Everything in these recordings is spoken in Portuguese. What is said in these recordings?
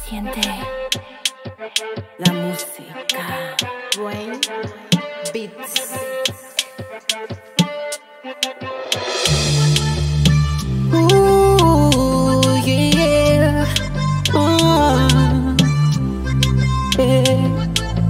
Siente la música. Brain Beats. Yeah. Yeah.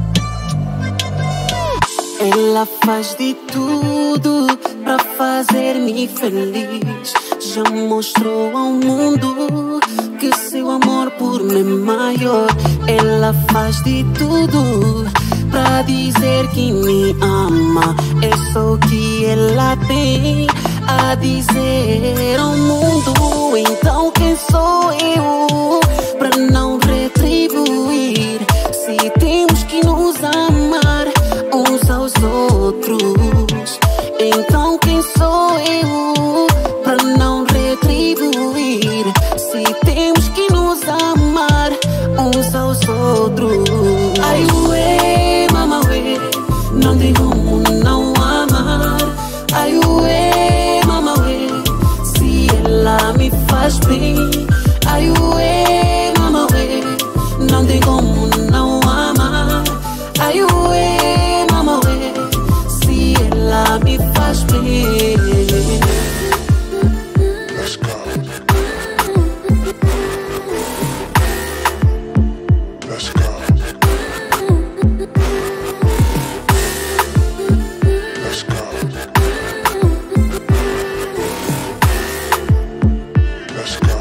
Ela faz de tudo pra fazer-me feliz. Já mostrou ao mundo que seu amor por mim é maior. Ela faz de tudo pra dizer que me ama. É só o que ela tem a dizer ao mundo. Então quem sou eu pra não retribuir? Se temos que nos amar uns aos outros, então quem sou eu pra não retribuir? Se temos que nos amar uns aos outros. Ai ué, mama ué, não tem como não amar. Ai ué, mama ué, se ela me faz bem. Ai ué, mama ué, não tem como não amar. Ai ué, mama ué, se ela me faz bem. Let's go. Let's go. Let's go. Let's go.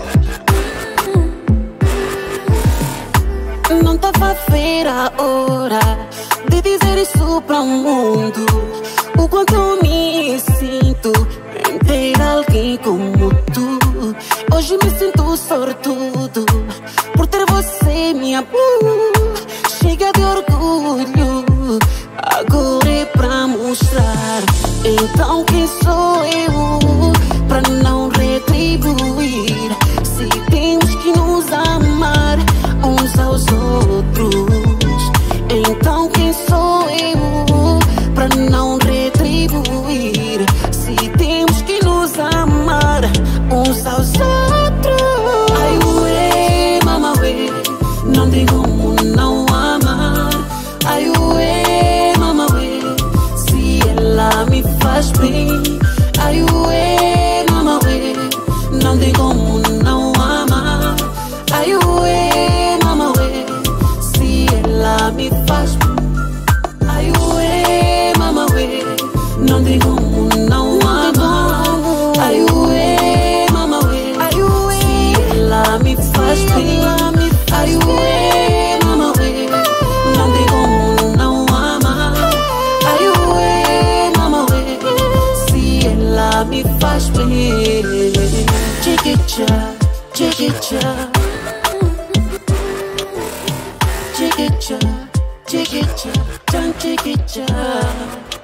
Não tava a ver a hora de dizer isso para o mundo. O quanto eu me sinto em ter alguém como tu. Hoje me sinto sortudo por ter você, minha boo. Chega de orgulho, agora é pra mostrar. Então quem sou eu pra não retribuir? Se temos que nos amar uns aos outros, então quem sou eu pra não retribuir? Se temos que nos amar uns aos outros. Ai ué, mama ué, não tem como não amar. Ai ué, mama ué, se ela me faz bem. Ai ué, mama ué, não tem como não amar. Ai ué, mama ué, se ela me faz bem. Ai ué, mama ué, não tem como não amar. Ai ué, mama ué, se ela me faz bem. Ai ué, mama ué, não tem como não amar. Ai ué, mama ué, se ela me faz bem. Chiquicha, chiquicha, chiquicha, chiquicha, chiquicha.